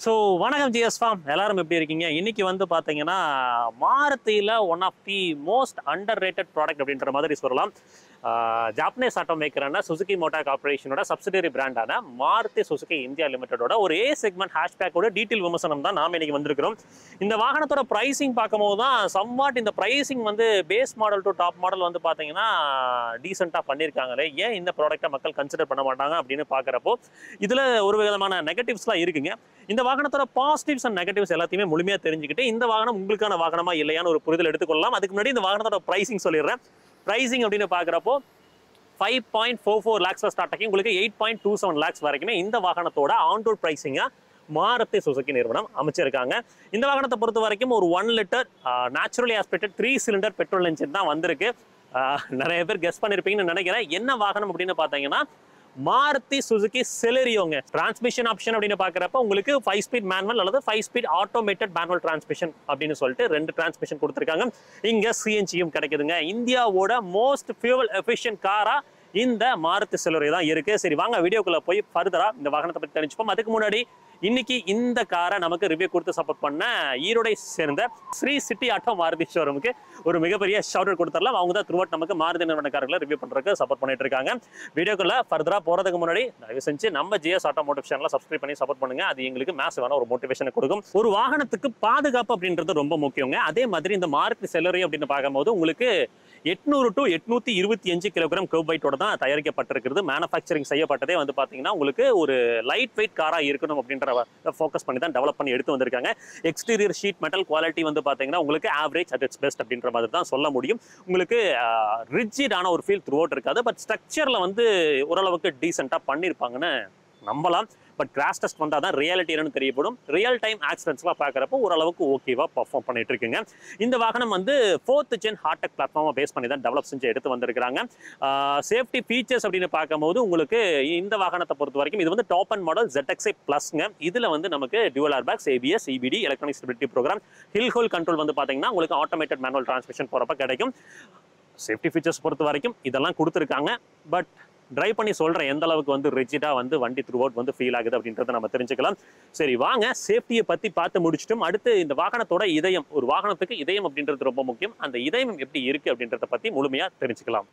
So வணக்கம் GS form, எல்லாரும் எப்படி இருக்கீங்க? இன்னைக்கு வந்து பார்த்தீங்கன்னா மாருதியில் one of the most underrated product அப்படின்ற மாதிரி சொல்லலாம். ஜாப்பனீஸ் ஆட்டோ மேக்கரான சுசுகி மோட்டார் கார்பரேஷனோட சப்சிடரி பிராண்டான மாருதி சுசுகி இந்தியா லிமிடெடோட ஒரு ஏ செக்மெண்ட் ஹேஷ்பேக்கோட டீட்டெயில் விமர்சனம் தான் நாம் இன்னைக்கு வந்திருக்கிறோம். இந்த வாகனத்தோட ப்ரைசிங் பார்க்கும்போது தான் சம்வாட் இந்த ப்ரைசிங் வந்து base model to top model வந்து பார்த்தீங்கன்னா டீசெண்டாக பண்ணியிருக்காங்களே, ஏன் இந்த ப்ராடக்ட்டை மக்கள் கன்சிடர் பண்ண மாட்டாங்க அப்படின்னு பார்க்குறப்போ இதில் ஒரு விதமான நெகட்டிவ்ஸ்லாம் இருக்குங்க. இந்த வாகனத்தோட பாசிட்டிவ்ஸ் அண்ட் நெகட்டிவ்ஸ் எல்லாத்தையுமே முழுமையாக தெரிஞ்சுக்கிட்டு இந்த வாகனம் உங்களுக்கான வாகனமா இல்லையான்னு ஒரு புரிதல் எடுத்துக்கொள்ளலாம். அதுக்கு முன்னாடி இந்த வாகனத்தோட ப்ரைசிங் சொல்லிடுறேன். ப்ரைசிங் அப்படின்னு பார்க்குறப்போ 5.44 lakhs ஸ்டார்ட் ஆகி உங்களுக்கு 8.27 lakhs வரைக்குமே இந்த வாகனத்தோட ஆன் ரோட் ப்ரைசிங்காக மாருதி சுசுகி நிறுவனம் அமைச்சிருக்காங்க. இந்த வாகனத்தை பொறுத்த வரைக்கும் ஒரு 1 litre naturally aspirated 3 cylinder petrol engine தான் வந்திருக்கு. நிறைய பேர் கெஸ் பண்ணியிருப்பீங்கன்னு நினைக்கிறேன். என்ன வாகனம் அப்படின்னு பார்த்தீங்கன்னா மாருதி சுசுகி செலரியோங்க. டிரான்ஸ்மிஷன் ஆப்ஷன் அப்படின்னு பார்க்குறப்ப உங்களுக்கு 5 ஸ்பீட் மேனுவல் அல்லது 5 ஸ்பீட் ஆட்டோமேட்டட் மேனுவல் டிரான்ஸ்மிஷன் அப்படின்னு சொல்லிட்டு 2 டிரான்ஸ்மிஷன் கொடுத்துருக்காங்க. இங்கே சிஎன்ஜியும் கிடைக்குதுங்க. இந்தியாவோட மோஸ்ட் ஃபியூவல் எஃபிஷியன்ட் காரா இந்த மாருதி செலரியோ தான் இருக்கு. சரி, வாங்க வீடியோக்குள்ள போய் ஃபர்தரா இந்த வாகனத்தை பற்றி தெரிஞ்சுப்போம். அதுக்கு முன்னாடி இன்னைக்கு இந்த காரை நமக்கு ரிவ்யூ கொடுத்து சப்போர்ட் பண்ண ஈரோடை சேர்ந்த ஸ்ரீ சிட்டி ஆட்டோ மாருதி ஷோரூமுக்கு ஒரு மிகப்பெரிய ஷவுட் அவுட் கொடுத்துடலாம். அவங்க தான் த்ரூஅவுட் நமக்கு மாருதி நிறுவன கார்களை ரிவ்யூ பண்றதுக்கு சப்போர்ட் பண்ணிட்டு இருக்காங்க. வீடியோக்குள்ள ஃபர்தரா போறதுக்கு முன்னாடி தயவு செஞ்சு நம்ம ஜிஎஸ் ஆட்டோமோட்டிவ் சேனலை சப்ஸ்கிரைப் பண்ணி சப்போர்ட் பண்ணுங்க. அது எங்களுக்கு மேசிவான ஒரு மோட்டிவேஷனை கொடுக்கும். ஒரு வாகனத்துக்கு பாதுகாப்பு அப்படின்றது ரொம்ப முக்கியங்க. அதே மாதிரி இந்த மாருதி செலரி அப்படின்னு பார்க்கும்போது உங்களுக்கு 800 to 825 கிலோகிராம் கர்வ் வெயிட்டோட தான் தயாரிக்கப்பட்டிருக்கிறது. மேனுஃபேக்சரிங் செய்யப்பட்டதே வந்து பார்த்தீங்கன்னா உங்களுக்கு ஒரு லைட் வெயிட் காராக இருக்கணும் அப்படின்ற ஃபோக்கஸ் பண்ணி தான் டெவலப் பண்ணி எடுத்து வந்திருக்காங்க. எக்ஸ்டீரியர் ஷீட் மெட்டல் குவாலிட்டி வந்து பார்த்தீங்கன்னா உங்களுக்கு ஆவரேஜ் அட் இட்ஸ் பெஸ்ட் அப்படின்ற மாதிரி தான் சொல்ல முடியும். உங்களுக்கு ரிஜிடான ஒரு ஃபீல் த்ரூ அவுட் இருக்காது. பட் ஸ்ட்ரக்சரில் வந்து ஓரளவுக்கு டீசெண்டாக பண்ணியிருப்பாங்கன்னு நம்பலாம். பட் கிராஷ் டெஸ்ட் வந்தால் தான் ரியாலிட்டி என்னன்னு தெரியப்படும். ரியல் டைம் ஆக்சிடென்ட்ஸ்லாம் பார்க்குறப்போ ஓரளவுக்கு ஓகேவா பர்ஃபார்ம் பண்ணிட்டு இருக்குங்க. இந்த வாகனம் வந்து 4th ஜென் ஹார்டெக் பிளாட்ஃபார்மை பேஸ் பண்ணி தான் டெவலப் செஞ்சு எடுத்து வந்திருக்காங்க. சேஃப்டி ஃபீச்சர்ஸ் அப்படின்னு பார்க்கும்போது உங்களுக்கு இந்த வாகனத்தை பொறுத்த வரைக்கும் இது வந்து டாப் அண்ட் மாடல் ZXi ப்ளஸ்ங்க. இதில் வந்து நமக்கு dual airbags, ABS, EBD, electronic stability program, hill hold control வந்து பார்த்தீங்கன்னா உங்களுக்கு ஆட்டோமேட்டட் மேனுவல் டிரான்ஸ்மிஷன் போகிறப்ப கிடைக்கும். சேஃப்டி ஃபீச்சர்ஸ் பொறுத்த வரைக்கும் இதெல்லாம் கொடுத்துருக்காங்க. பட் டிரைவ் பண்ணி சொல்கிறேன் எந்த அளவுக்கு வந்து ரிஜிடாக வந்து வண்டி த்ரூ அவுட் வந்து ஃபீல் ஆகுது அப்படின்றத நம்ம தெரிஞ்சுக்கலாம். சரி, வாங்க சேஃப்டியை பற்றி பார்த்து முடிச்சிட்டோம். அடுத்து இந்த வாகனத்தோட இதயம், ஒரு வாகனத்துக்கு இதயம் அப்படின்றது ரொம்ப முக்கியம். அந்த இதயம் எப்படி இருக்குது அப்படின்றத பற்றி முழுமையாக தெரிஞ்சுக்கலாம்.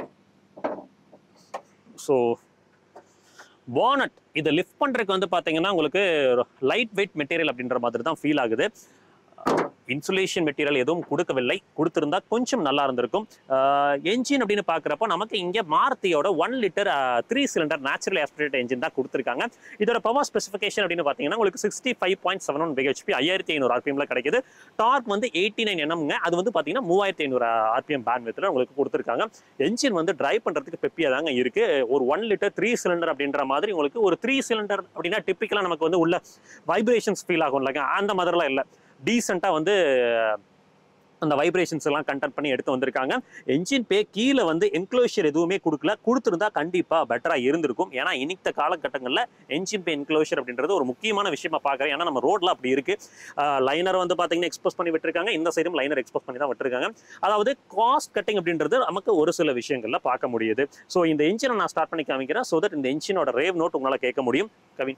ஸோ போனட் இதை லிஃப்ட் பண்ணுறதுக்கு வந்து பார்த்தீங்கன்னா உங்களுக்கு லைட் வெயிட் மெட்டீரியல் அப்படின்ற மாதிரி தான் ஃபீல் ஆகுது. இன்சுலேஷன் மெட்டீரியல் எதுவும் கொடுக்கவில்லை. கொடுத்திருந்தா கொஞ்சம் நல்லா இருந்திருக்கும். என்ஜின் அப்படின்னு பார்க்குறப்போ நமக்கு இங்கே மாருதியோட 1 litre 3 cylinder natural aspirated engine தான் கொடுத்துருக்காங்க. இதோட பவர் ஸ்பெசிஃபிகேஷன் அப்படின்னு பார்த்தீங்கன்னா உங்களுக்கு 65.71 bhp 5500 RPMல கிடைக்குது. டார்க் வந்து 89 Nm. அது வந்து பார்த்தீங்கன்னா 3500 RPM பேண்ட்வித்தில் உங்களுக்கு கொடுத்துருக்காங்க. என்ஜின் வந்து டிரைவ் பண்ணுறதுக்கு பெப்பியாக தாங்க இருக்கு. ஒரு 1 லிட்டர் 3 சிலிண்டர் அப்படின்ற மாதிரி உங்களுக்கு ஒரு 3 சிலிண்டர் அப்படின்னா டிப்பிக்கலாக நமக்கு வந்து உள்ள வைப்ரேஷன்ஸ் ஃபீல் ஆகும் இல்லைங்க, அந்த மாதிரிலாம் இல்லை. டீசெண்டாக வந்து அந்த வைப்ரேஷன்ஸ் எல்லாம் கண்டென்ட் பண்ணி எடுத்து வந்திருக்காங்க. என்ஜின் பே கீழே வந்து என்க்ளோஷர் எதுவுமே கொடுக்கல. கொடுத்துருந்தா கண்டிப்பாக பெட்டராக இருந்திருக்கும். ஏன்னா இன்னித்த காலகட்டங்களில் என்ஜின் பே என்க்ளோஷர் அப்படின்றது ஒரு முக்கியமான விஷயமா பார்க்குறேன். ஏன்னா நம்ம ரோட்ல அப்படி இருக்கு. லைனர் வந்து பார்த்தீங்கன்னா எக்ஸ்போஸ் பண்ணி விட்டுருக்காங்க. இந்த சைடும் லைனர் எக்ஸ்போஸ் பண்ணி தான் விட்டுருக்காங்க. அதாவது காஸ்ட் கட்டிங் அப்படின்றது நமக்கு ஒரு சில விஷயங்கள்ல பார்க்க முடியுது. ஸோ இந்த என்ஜினை நான் ஸ்டார்ட் பண்ணி காமிக்கிறேன். ஸோ தட் இந்த என்ஜினோட ரேவ் நோட் உங்களால் கேட்க முடியும். கவின்,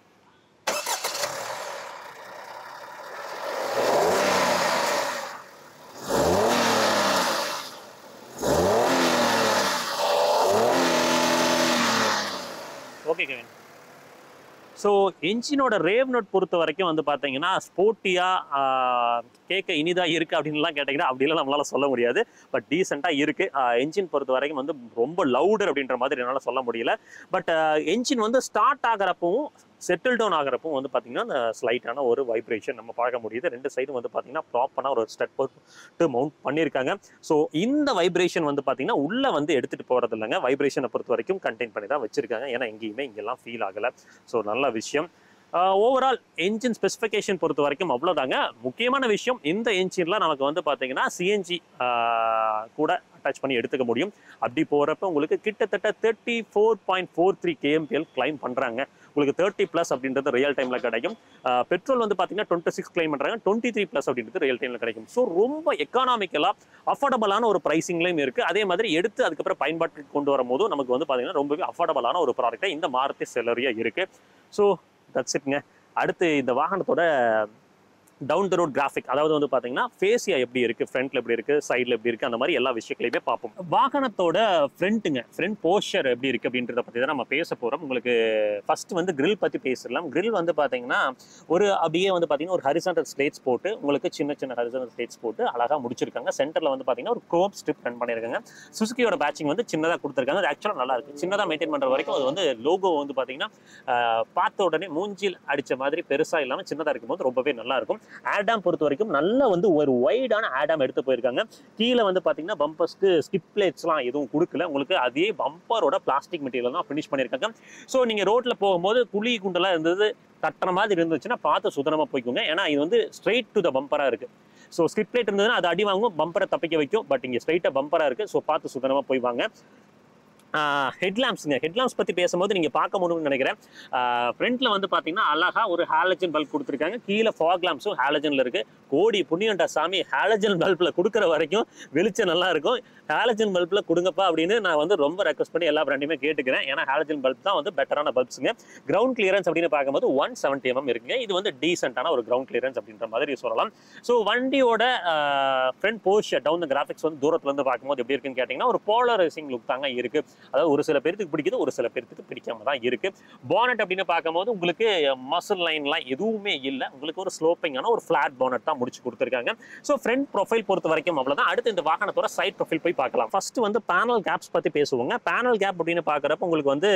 ஓகே கவின். ஸோ என்ஜினோட ரேவ் நோட் பொறுத்த வரைக்கும் வந்து பார்த்தீங்கன்னா ஸ்போர்ட்டியாக கேட்க இனிதாக இருக்குது அப்படின்லாம் கேட்டிங்கன்னா அப்படிலாம் நம்மளால் சொல்ல முடியாது. பட் டீசெண்டாக இருக்குது. என்ஜின் பொறுத்த வரைக்கும் வந்து ரொம்ப லவுடர் அப்படின்ற மாதிரி என்னால் சொல்ல முடியல. பட் என்ஜின் வந்து ஸ்டார்ட் ஆகிறப்பவும் செட்டில் டவுன் ஆகிறப்பவும் வந்து பார்த்தீங்கன்னா அந்த ஸ்லைட்டான ஒரு வைப்ரேஷன் நம்ம பார்க்க முடியுது. 2 சைடும் வந்து பார்த்தீங்கன்னா ப்ராப்பரான ஒரு ஸ்டெப் போட்டு மவுண்ட் பண்ணியிருக்காங்க. ஸோ இந்த வைப்ரேஷன் வந்து பார்த்தீங்கன்னா உள்ளே வந்து எடுத்துகிட்டு போகிறது இல்லைங்க. வைப்ரேஷனை பொறுத்த வரைக்கும் கண்டெயின் பண்ணி தான் வச்சுருக்காங்க. ஏன்னா எங்கேயுமே இங்கெல்லாம் ஃபீல் ஆகலை. ஸோ நல்ல விஷயம். ஓவரால் என்ஜின் ஸ்பெசிஃபிகேஷன் பொறுத்த வரைக்கும் அவ்வளோதாங்க. முக்கியமான விஷயம், இந்த என்ஜின்லாம் நமக்கு வந்து பார்த்தீங்கன்னா சிஎன்ஜி கூட அட்டாச் பண்ணி எடுத்துக்க முடியும். அப்படி போகிறப்ப உங்களுக்கு கிட்டத்தட்ட 34.43 kmpl கிளைம் பண்ணுறாங்க. உங்களுக்கு 30+ அப்படின்றது ரியல் டைமில் கிடைக்கும். பெட்ரோல் வந்து பார்த்தீங்கன்னா 26 கிளைம் பண்ணுறாங்க. 23+ அப்படின்றது ரியல் டைமில் கிடைக்கும். ஸோ ரொம்ப எக்கானாமிக்கலாக அஃபோர்டபுளான ஒரு ப்ரைஸிங்லையும் இருக்குது. அதே மாதிரி எடுத்து அதுக்கப்புறம் பயன்பாட்டுக்கு கொண்டு வரும்போதும் நமக்கு வந்து பார்த்தீங்கன்னா ரொம்பவே அஃபோர்டபுளான ஒரு ப்ராடக்டாக இந்த மாருதி செலரியா இருக்குது. ஸோ தட்ஸ் இட்ங்க. அடுத்து இந்த வாகனத்தோட டவுன் த ரோட் கிராஃபிக், அதாவது வந்து பார்த்தீங்கன்னா ஃபேஸியா எப்படி இருக்குது, ஃப்ரண்ட்டில் எப்படி இருக்குது, சைடில் எப்படி இருக்குது, அந்த மாதிரி எல்லா விஷயங்களையுமே பார்ப்போம். வாகனத்தோட ஃப்ரண்ட் போஸ்டர் எப்படி இருக்குது அப்படின்றத பற்றி தான் நம்ம பேச போகிறோம். உங்களுக்கு ஃபஸ்ட்டு வந்து கிரில் பற்றி பேசலாம். கிரில் வந்து பார்த்தீங்கன்னா ஒரு அப்படியே வந்து பார்த்தீங்கன்னா ஒரு ஹரிசாண்டல் ஸ்லேட்ஸ் போட்டு உங்களுக்கு சின்ன சின்ன ஹரிசாண்டல் ஸ்லேட்ஸ் போட்டு அழகாக முடிச்சிருக்காங்க. சென்டரில் வந்து பார்த்தீங்கன்னா ஒரு க்ரோம் ஸ்ட்ரிப் ரன் பண்ணியிருக்காங்க. சுசுகியோட பேட்சிங் வந்து சின்னதாக கொடுத்துருக்காங்க. அது ஆக்சுவலாக நல்லா இருக்குது. சின்னதாக மெயின்டைன் பண்ணுற வரைக்கும் அது வந்து லோகோ வந்து பார்த்தீங்கன்னா பார்த்த உடனே மூஞ்சில் அடித்த மாதிரி பெருசாக இல்லாமல் சின்னதாக இருக்கும்போது ரொம்பவே நல்லா இருக்கும். ஆடாம் பொறுத்த வரைக்கும் நல்ல வந்து ஒரு வைடான ஆடாம் எடுத்து போயிருக்காங்க. கீழே வந்து பார்த்தீங்கன்னா பம்பர்ஸ்க்கு ஸ்கிப் பிளேட்ஸ்லாம் எதுவும் கொடுக்கல. உங்களுக்கு அதே பம்பரோட பிளாஸ்டிக் மெட்டீரியல் தான் ஃபினிஷ் பண்ணியிருக்காங்க. ஸோ நீங்கள் ரோட்டில் போகும்போது குழி குண்டெல்லாம் இருந்தது தட்டுற மாதிரி இருந்துச்சுன்னா பார்த்து சுதனமாக போய்க்குங்க. ஏன்னா இது வந்து ஸ்ட்ரெயிட் டு த பம்பராக இருக்குது. ஸோ ஸ்கிப் பிளேட் இருந்ததுன்னா அது அடி வாங்கும், பம்பரை தப்பிக்க வைக்கும். பட் இங்கே ஸ்ட்ரெயிட்டாக பம்பராக இருக்குது. ஸோ பார்த்து சுதனமாக போய்வாங்க. ஹெட்லாம்ப்ஸுங்க, ஹெட்லாம்ப்ஸ் பற்றி பேசும்போது நீங்கள் பார்க்க முடியும்னு நினைக்கிறேன். ஃப்ரண்ட்டில் வந்து பார்த்தீங்கன்னா அழகாக ஒரு ஹாலஜன் பல்ப் கொடுத்துருக்காங்க. கீழே ஃபாக் லாம்ப்ஸும் ஹாலஜனில் இருக்குது. கோடி புண்ணியண்டா சாமி, ஹாலஜன் பல்பில் கொடுக்குற வரைக்கும் வெளிச்சம் நல்லா இருக்கும். ஹாலஜன் பல்பில் கொடுங்கப்பா அப்படின்னு நான் வந்து ரொம்ப ரெக்வஸ்ட் பண்ணி எல்லா பிராண்டையுமே கேட்டுக்கிறேன். ஏன்னா ஹாலஜன் பல்ப் தான் வந்து பெட்டரான பல்ப்ஸுங்க. கிரவுண்ட் கிளியரன்ஸ் அப்படின்னு பார்க்கும்போது 170 mm இருக்குங்க. இது வந்து டீசென்டான ஒரு கிரவுண்ட் கிளியரன்ஸ் அப்படின்ற மாதிரி சொல்லலாம். ஸோ வண்டியோட front posture down the graphics வந்து தூரத்தில் இருந்து பார்க்கும்போது எப்படி இருக்குன்னு கேட்டிங்கன்னா ஒரு போலரைசிங் லுக் தாங்க இருக்குது. அதாவது ஒரு சில பேருக்கு பிடிக்குது, ஒரு சில பேருக்கு பிடிக்காம தான் இருக்கு. பானட் அப்படின்னு பார்க்கும்போது உங்களுக்கு மசில் லைன்லாம் எதுவுமே இல்லை. உங்களுக்கு ஒரு ஸ்லோப்பிங்கான ஒரு ஃபிளாட் பானட் தான் முடிச்சு கொடுத்துருக்காங்க. ஸோ ஃப்ரண்ட் ப்ரொஃபைல் பொறுத்த வரைக்கும் அவ்வளோதான். அடுத்து இந்த வாகனத்தோட சைட் ப்ரொஃபைல் போய் பார்க்கலாம். ஃபர்ஸ்ட் வந்து பேனல் கேப்ஸ் பற்றி பேசுவோங்க. பேனல் கேப் அப்படின்னு பார்க்குறப்ப உங்களுக்கு வந்து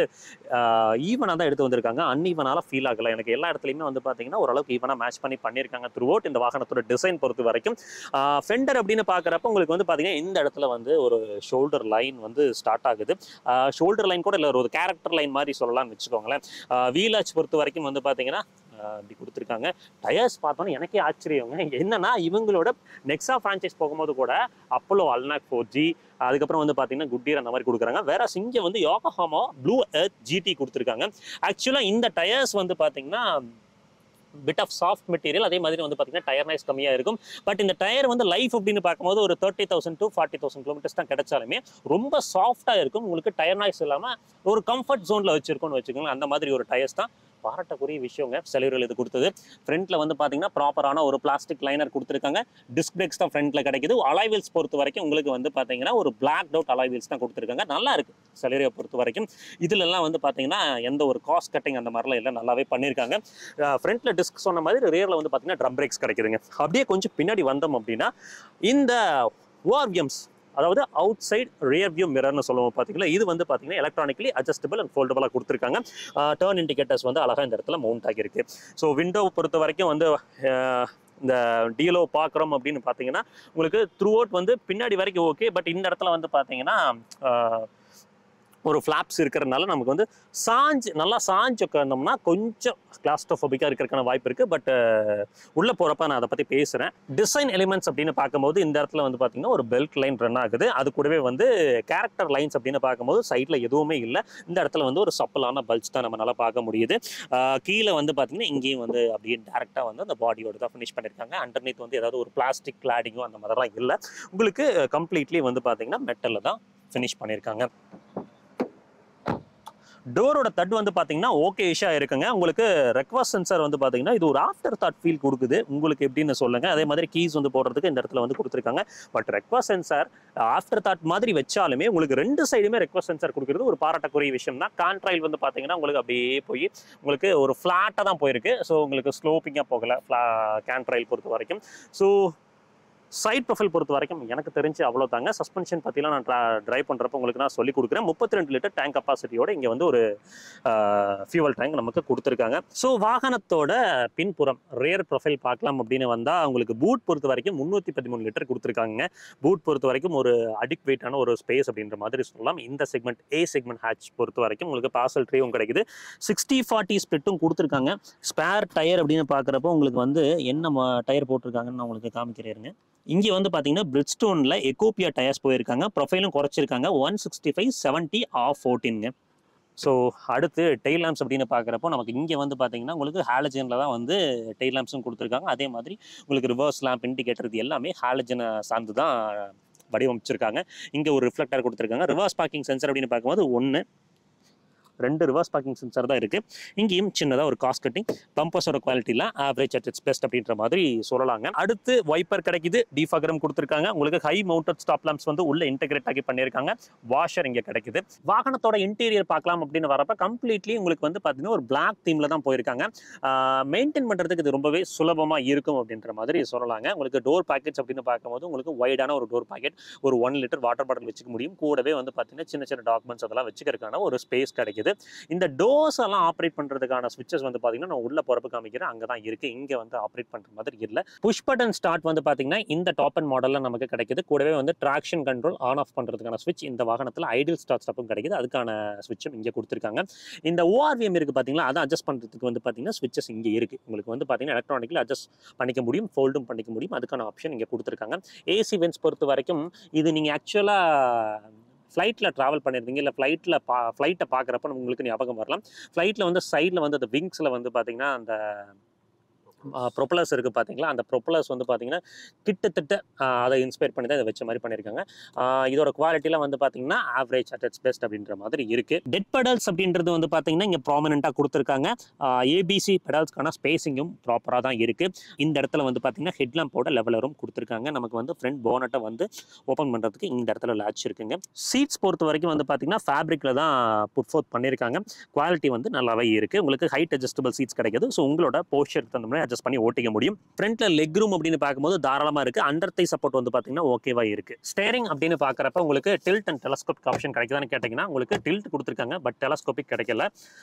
ஈவனாக தான் எடுத்து வந்திருக்காங்க. அன்ஈவனால ஃபீல் ஆகலை. எனக்கு எல்லா இடத்துலையுமே வந்து பார்த்தீங்கன்னா ஓரளவுக்கு ஈவனாக மேட்ச் பண்ணியிருக்காங்க த்ரூ அவுட். இந்த வாகனத்தோட டிசைன் பொறுத்த வரைக்கும் ஃபெண்டர் அப்படின்னு பார்க்குறப்ப உங்களுக்கு வந்து பார்த்தீங்கன்னா இந்த இடத்துல வந்து ஒரு ஷோல்டர் லைன் வந்து ஸ்டார்ட் ஆகுது. ஷோல்டர் லைன் கூட இல்லை, ஒரு கேரக்டர் லைன் மாதிரி சொல்லலாம்னு வச்சுக்கோங்களேன். வீலாச் பொறுத்த வரைக்கும் வந்து பார்த்தீங்கன்னா அப்படி கொடுத்துருக்காங்க. டயர்ஸ் பார்த்தோன்னா எனக்கே ஆச்சரியங்க. என்னன்னா இவங்களோட நெக்ஸா ஃப்ரான்ச்சைஸ் போகும்போது கூட அப்போலோ அல்னாக் 4G, அதுக்கப்புறம் வந்து பார்த்தீங்கன்னா குட்டியர் அந்த மாதிரி கொடுக்குறாங்க. வேற இங்கே வந்து யோகோஹாமா ப்ளூ எர்த் GT கொடுத்துருக்காங்க. ஆக்சுவலாக இந்த டயர்ஸ் வந்து பார்த்தீங்கன்னா பிட் ஆஃப் சாஃப்ட் மெட்டீரியல், அதே மாதிரி வந்து பார்த்தீங்கன்னா டயர் நைஸ் கம்மியாக இருக்கும். பட் இந்த டயர் வந்து லைஃப் அப்படின்னு பார்க்கும்போது ஒரு 30,000 to 40,000 கிலோமீட்டர்ஸ் தான் கிடைச்சாலுமே ரொம்ப சாஃப்டாக இருக்கும். உங்களுக்கு டயர் நாய்ஸ் இல்லாமல் ஒரு கம்ஃபர்ட் ஜோனில் வச்சிருக்கோம்னு வச்சுக்கோங்க. அந்த மாதிரி ஒரு டயர்ஸ் தான். பாராட்டக்கூடிய விஷயங்க செலவுகள் இது கொடுத்தது. ஃப்ரண்ட்ல வந்து பார்த்தீங்கன்னா ப்ராப்பரான ஒரு பிளாஸ்டிக் லைனர் கொடுத்துருக்காங்க. டிஸ்க் பிரேக்ஸ் தான் ஃப்ரண்ட்ல கிடைக்குது. அலாய் வீல்ஸ் பொறுத்த வரைக்கும் உங்களுக்கு வந்து பார்த்தீங்கன்னா ஒரு பிளாக் அவுட் அலாய் வீல்ஸ் தான் கொடுத்துருக்காங்க. நல்லா இருக்கு செலரியை பொறுத்த வரைக்கும். இதுலலாம் வந்து பார்த்தீங்கன்னா எந்த ஒரு காஸ்ட் கட்டிங் அந்த மாதிரிலாம் இல்லை, நல்லாவே பண்ணியிருக்காங்க. ஃப்ரண்ட்ல டிஸ்க் சொன்ன மாதிரி ரியரில் வந்து பார்த்தீங்கன்னா ட்ரம் பிரேக்ஸ் கிடைக்குதுங்க. அப்படியே கொஞ்சம் பின்னாடி வந்தோம் அப்படின்னா இந்த ஓஆர்விஎம்ஸ், அதாவது அவுட் சைட் ரியர் வியூ மிரர்னு சொல்லுவோம் பார்த்தீங்களா, இது வந்து பார்த்தீங்கன்னா எலக்ட்ரானிக்கலி அட்ஜஸ்டபிள் அண்ட் ஃபோல்டபுளாக கொடுத்துருக்காங்க. டர்ன் இண்டிகேட்டர்ஸ் வந்து அழகாக இந்த இடத்துல மவுண்ட் ஆகியிருக்கு. ஸோ விண்டோவை பொறுத்த வரைக்கும் வந்து இந்த டீலோ பார்க்குறோம் அப்படின்னு பார்த்தீங்கன்னா உங்களுக்கு த்ரூ அவுட் வந்து பின்னாடி வரைக்கும் ஓகே. பட் இந்த இடத்துல வந்து பார்த்தீங்கன்னா ஒரு ஃப்ளாப்ஸ் இருக்கிறதுனால நமக்கு வந்து நல்லா சாஞ்சு உட்கார்ந்தோம்னா கொஞ்சம் கிளாஸ்ட்ரோஃபோபிக்காக இருக்கிறதுக்கான வாய்ப்பு இருக்குது. பட் உள்ளே போகிறப்ப நான் அதை பற்றி பேசுகிறேன். டிசைன் எலிமெண்ட்ஸ் அப்படின்னு பார்க்கும்போது இந்த இடத்துல வந்து பார்த்திங்கன்னா ஒரு பெல்ட் லைன் ரன் ஆகுது. அது கூடவே வந்து கேரக்டர் லைன்ஸ் அப்படின்னு பார்க்கும்போது சைடில் எதுவுமே இல்லை. இந்த இடத்துல வந்து ஒரு சப்பலான பல்ஸ் தான் நம்ம நல்லா பார்க்க முடியுது. கீழே வந்து பார்த்திங்கன்னா இங்கேயும் வந்து அப்படியே டேரெக்டாக வந்து அந்த பாடியோடு தான் ஃபினிஷ் பண்ணியிருக்காங்க. அண்டர்நீத் வந்து ஏதாவது ஒரு பிளாஸ்டிக் கிளாடிங்கோ அந்த மாதிரிலாம் இல்லை. உங்களுக்கு கம்ப்ளீட்லி வந்து பார்த்திங்கன்னா மெட்டலில் தான் ஃபினிஷ் பண்ணியிருக்காங்க. டோரோட தட் வந்து பார்த்தீங்கன்னா ஓகே இஷ்ஷாக இருக்குங்க. உங்களுக்கு ரெக்வஸ்ட் சென்சார் வந்து பார்த்தீங்கன்னா இது ஒரு ஆஃப்டர் தாட் ஃபீல் கொடுக்குது. உங்களுக்கு எப்படின்னு சொல்லுங்க. அதே மாதிரி கீஸ் வந்து போடுறதுக்கு இந்த இடத்துல வந்து கொடுத்துருக்காங்க. But request sensor afterthought மாதிரி வச்சாலுமே உங்களுக்கு ரெண்டு சைடுமே ரெக்வஸ்ட் சென்சார் கொடுக்குறது ஒரு பாராட்டக்கூடிய விஷயம் தான். கான்ட்ராயில் வந்து பார்த்தீங்கன்னா உங்களுக்கு அப்படியே போய் உங்களுக்கு ஒரு ஃப்ளாட்டாக தான் போயிருக்கு. ஸோ உங்களுக்கு ஸ்லோப்பிங்காக போகலை கான்ட்ராயில் பொறுத்த வரைக்கும். ஸோ சைட் ப்ரொஃபைல் பொறுத்த வரைக்கும் எனக்கு தெரிஞ்சு அவ்வளோ தாங்க. சஸ்பென்ஷன் பற்றிலாம் நான் ட்ரைவ் பண்ணுறப்ப உங்களுக்கு நான் சொல்லி கொடுக்குறேன். 32 லிட்டர் டேங்க் கப்பாசிட்டியோட இங்கே வந்து ஒரு ஃபியூவல் டேங்க் நமக்கு கொடுத்துருக்காங்க. ஸோ வாகனத்தோட பின்புறம் ரியர் ப்ரொஃபைல் பார்க்கலாம் அப்படின்னு வந்தால் உங்களுக்கு பூட் பொறுத்த வரைக்கும் 313 லிட்டர் கொடுத்துருக்காங்க. பூட் பொறுத்த வரைக்கும் ஒரு அடிக்வேட்டான ஒரு ஸ்பேஸ் அப்படின்ற மாதிரி சொல்லலாம். இந்த செக்மெண்ட் ஏ செக்மெண்ட் ஹேட்ச் பொறுத்த வரைக்கும் உங்களுக்கு பார்சல் ட்ரீவும் கிடைக்குது. 60-40 ஸ்பிளிட்டும் கொடுத்துருக்காங்க. ஸ்பேர் டயர் அப்படின்னு பார்க்குறப்போ உங்களுக்கு வந்து என்ன டயர் போட்டிருக்காங்கன்னு நான் உங்களுக்கு காமிக்கிறேருங்க. இங்கே வந்து பார்த்தீங்கன்னா பிரிட்ஸ்டோனில் எக்கோபியா டயர்ஸ் போயிருக்காங்க. ப்ரொஃபைலும் குறைச்சிருக்காங்க. 165/70 ஆஃப் 14ங்க. ஸோ அடுத்து டெயில் லேம்ப்ஸ் அப்படின்னு பார்க்குறப்போ நமக்கு இங்கே வந்து பார்த்தீங்கன்னா உங்களுக்கு ஹாலஜனில் தான் வந்து டெயில் லேம்ப்ஸும் கொடுத்துருக்காங்க. அதே மாதிரி உங்களுக்கு ரிவர்ஸ் லேம்ப் இண்டிகேட்டர் இது எல்லாமே ஹாலஜனை சார்ந்து தான் வடிவமைச்சிருக்காங்க. இங்கே ஒரு ரிஃப்ளெக்டர் கொடுத்துருக்காங்க. ரிவர்ஸ் பார்க்கிங் சென்சர் அப்படின்னு பார்க்கும்போது 1, 2 ரிவர்ஸ் பார்க்கிங் சென்சார் தான் இருக்குது. இங்கேயும் சின்னதாக ஒரு காஸ்ட் கட்டிங், பம்பர்ஸோட குவாலிட்டியில் ஆவரேஜ் அட் இட்ஸ் பெஸ்ட் அப்படின்ற மாதிரி சொல்லலாங்க. அடுத்து வைப்பர் கிடைக்குது, டிஃபாகரம் கொடுத்துருக்காங்க. உங்களுக்கு ஹை மவுண்டட் ஸ்டாப் லாம்ப்ஸ் வந்து உள்ள இன்டெகிரேட் ஆகி பண்ணியிருக்காங்க. வாஷர் இங்கே கிடைக்குது. வாகனத்தோட இன்டீரியர் பார்க்கலாம் அப்படின்னு வரப்ப கம்ப்ளீட்லி உங்களுக்கு வந்து பார்த்தீங்கன்னா ஒரு பிளாக் தீமில் தான் போயிருக்காங்க. மெயின்டைன் பண்ணுறதுக்கு இது ரொம்பவே சுலபமாக இருக்கும் அப்படின்ற மாதிரி சொல்லலாங்க. உங்களுக்கு டோர் பாக்கெட்ஸ் அப்படின்னு பார்க்கும்போது உங்களுக்கு வைடான ஒரு டோர் பாக்கெட், ஒரு 1 லிட்டர் வாட்டர் பாட்டில் வச்சுக்க முடியும். கூடவே வந்து பார்த்தீங்கன்னா சின்ன சின்ன டாக்குமெண்ட்ஸ் அதெல்லாம் வச்சுக்கிறதுக்கான ஒரு ஸ்பேஸ் கிடைக்குது. இந்த டோர்ஸ் எல்லாம் ஆப்ரேட் பண்ணுறதுக்கான ஸ்விட்சஸ் வந்து பார்த்தீங்கன்னா நான் உள்ள போகிறப்ப காமிக்கிறேன், அங்கே தான் இருக்குது. இங்கே வந்து ஆப்ரேட் பண்ணுற மாதிரி இல்லை. புஷ் பட்டன் ஸ்டார்ட் வந்து பார்த்தீங்கன்னா இந்த டாப் அண்ட் மாடலில் நமக்கு கிடைக்குது. கூடவே வந்து ட்ராக்ஷன் கண்ட்ரோல் ஆன் ஆஃப் பண்ணுறதுக்கான ஸ்விட்ச் இந்த வாகனத்தில் ஐடியல் ஸ்டார்ட் ஸ்டாப்பும் கிடைக்குது. அதுக்கான ஸ்விட்சும் இங்கே கொடுத்துருக்காங்க. இந்த ORVM இருக்குது பார்த்தீங்களா, அதை அட்ஜஸ்ட் பண்ணுறதுக்கு வந்து பார்த்தீங்கன்னா ஸ்விட்சஸ் இங்கே இருக்குது. உங்களுக்கு வந்து பார்த்தீங்கன்னா எலக்ட்ரானிக்கில் அட்ஜஸ்ட் பண்ணிக்க முடியும், ஃபோல்டும் பண்ணிக்க முடியும். அதுக்கான ஆப்ஷன் இங்கே கொடுத்துருக்காங்க. ஏசி வென்ட்ஸ் பொறுத்த வரைக்கும் இது நீங்கள் ஆக்சுவலாக ஃப்ளைட்டில் ட்ராவல் பண்ணியிருந்தீங்க, இல்லை ஃப்ளைட்டை பார்க்குறப்ப உங்களுக்கு ஞாபகம் வரலாம். ஃப்ளைட்டில் வந்து சைடில் வந்து அந்த விங்ஸில் வந்து பார்த்தீங்கன்னா அந்த ப்ரொப்பலர்ஸ் இருக்குது பார்த்தீங்களா, அந்த ப்ரொப்பலர்ஸ் வந்து பார்த்தீங்கன்னா கிட்டத்தட்ட அதை இன்ஸ்பயர் பண்ணி தான் இதை வச்ச மாதிரி பண்ணியிருக்காங்க. இதோட குவாலிட்டிலாம் வந்து பார்த்தீங்கன்னா ஆவரேஜ் அட் இட்ஸ் பெஸ்ட் அப்படின்ற மாதிரி இருக்குது. டெட் பெடல்ஸ் அப்படின்றது வந்து பார்த்தீங்கன்னா இங்கே ப்ராமினெண்ட்டாக கொடுத்துருக்காங்க. ஏபிசி பெடல்ஸ்க்கான ஸ்பேசிங்கும் ப்ராப்பராக தான் இருக்குது. இந்த இடத்துல வந்து பார்த்தீங்கன்னா ஹெட்லாம்போட லெவலரும் கொடுத்துருக்காங்க. நமக்கு வந்து ஃப்ரண்ட் போனட்டை வந்து ஓப்பன் பண்ணுறதுக்கு இந்த இடத்துல லேட்ச் இருக்குங்க. சீட்ஸ் பொறுத்த வரைக்கும் வந்து பார்த்தீங்கன்னா ஃபேப்ரிக்கில் தான் புட் ஃபோர்த் பண்ணியிருக்காங்க. குவாலிட்டி வந்து நல்லாவே இருக்குது. உங்களுக்கு ஹைட் அட்ஜஸ்டபிள் சீட்ஸ் கிடைக்குது. ஸோ உங்களோட போஸ்டருக்கு தகுந்த மாதிரி அட்ஜஸ்ட் பண்ணி ஓட்டிக்க முடியும். ஃப்ரண்ட்ல லெக் ரூம் அப்படின்னு பார்க்கும்போது தாராளமா இருக்கு. அண்டர் தை சப்போர்ட் வந்து பாத்தீங்கன்னா ஓகேவா இருக்கு. ஸ்டேரிங் அப்படின்னு பார்க்கறப்ப உங்களுக்கு டில்ட் அண்ட் டெலஸ்கோபிக் ஆப்ஷன் கிடைக்குதான்னு கேட்டீங்கன்னா உங்களுக்கு டில்ட் கொடுத்துருக்காங்க, பட் டெலஸ்கோபிக் கிடைக்கல.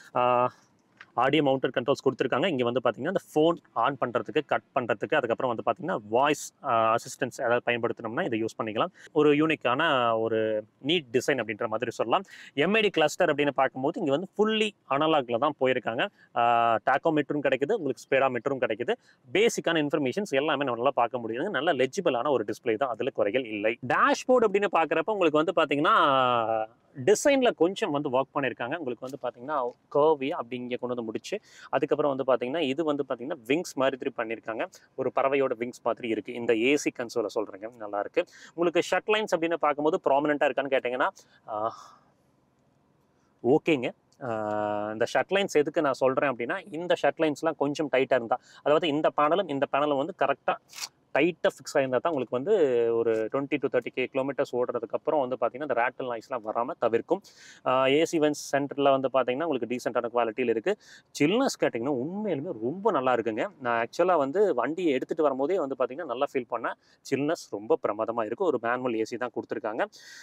ஆடியோ மவுண்டட் கண்ட்ரோல்ஸ் கொடுத்துருக்காங்க. இங்கே வந்து பார்த்தீங்கன்னா இந்த ஃபோன் ஆன் பண்ணுறதுக்கு, கட் பண்ணுறதுக்கு, அதுக்கப்புறம் வந்து பார்த்தீங்கன்னா வாய்ஸ் அசிஸ்டன்ஸ் ஏதாவது பயன்படுத்தணும்னா இதை யூஸ் பண்ணிக்கலாம். ஒரு யூனிக்கான ஒரு நீட் டிசைன் அப்படின்ற மாதிரி சொல்லலாம். எம்ஐடி கிளஸ்டர் அப்படின்னு பார்க்கும்போது இங்கே வந்து ஃபுல்லி அனலாக்ல தான் போயிருக்காங்க. டாக்கோமீட்டரும் கிடைக்குது, உங்களுக்கு ஸ்பீடாமீட்டரும் கிடைக்குது. பேசிக்கான இன்ஃபர்மேஷன்ஸ் எல்லாமே நல்லா பார்க்க முடியுது. நல்ல லெஜிபிளான ஒரு டிஸ்பிளே தான், அதில் குறைகள் இல்லை. டேஷ்போர்ட் அப்படின்னு பார்க்குறப்ப உங்களுக்கு வந்து பார்த்தீங்கன்னா டிசைனில் கொஞ்சம் வந்து ஒர்க் பண்ணியிருக்காங்க. உங்களுக்கு வந்து பார்த்தீங்கன்னா கர்வியாக அப்படி இங்கே கொண்டு வந்து முடிச்சு, அதுக்கப்புறம் வந்து பார்த்தீங்கன்னா இது வந்து பார்த்தீங்கன்னா விங்ஸ் மாதிரி பண்ணியிருக்காங்க. ஒரு பறவையோட விங்ஸ் மாதிரி இருக்குது. இந்த ஏசி கன்சோலை சொல்கிறேங்க, நல்லாயிருக்கு. உங்களுக்கு ஷட் லைன்ஸ் அப்படின்னு பார்க்கும்போது ப்ராமினெண்ட்டாக இருக்கான்னு கேட்டிங்கன்னா ஓகேங்க. இந்த ஷட் லைன்ஸ் எதுக்கு நான் சொல்கிறேன் அப்படின்னா, இந்த ஷட் லைன்ஸ்லாம் கொஞ்சம் டைட்டாக இருந்தால், அதாவது இந்த பேனலும் வந்து கரெக்டாக டைட்டாக ஃபிக்ஸ் ஆகிருந்தால் தான் உங்களுக்கு வந்து ஒரு 20 to 30 கிலோமீட்டர்ஸ் ஓடுறதுக்கப்புறம் வந்து பார்த்தீங்கன்னா இந்த ரேட்டல் நாய்ஸ்லாம் வராமல் தவிர்க்கும். ஏசி வென்ஸ் சென்டரில் வந்து பார்த்தீங்கன்னா உங்களுக்கு டீசெண்டான குவாலிட்டியில் இருக்குது. சில்னஸ் கேட்டிங்கன்னா உண்மையிலுமே ரொம்ப நல்லா இருக்குங்க. நான் ஆக்சுவலாக வந்து வண்டியை எடுத்துகிட்டு வரும்போதே வந்து பார்த்தீங்கன்னா நல்லா ஃபீல் பண்ணேன். சில்னஸ் ரொம்ப பிரமாதமாக இருக்குது. ஒரு மேனுவல் ஏசி தான் கொடுத்துருக்காங்க.